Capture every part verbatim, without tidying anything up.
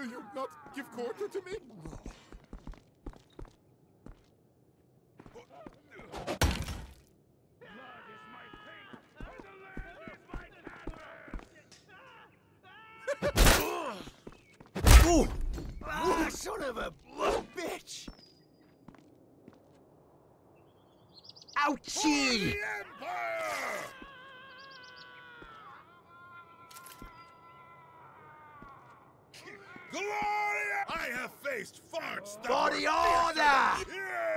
Will you not give quarter to me? Oh! Ah, son of a bitch! Ouchie! Gloria! I have faced farts that For the order!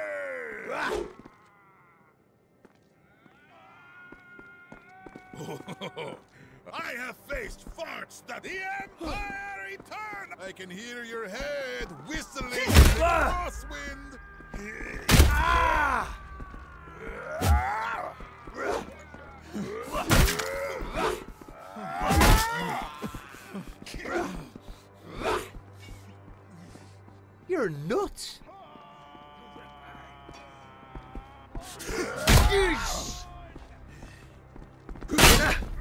Yeah! I have faced farts that the Empire Eternal! I can hear your head whistling in the crosswind! Ah! You're nuts! Yeesh!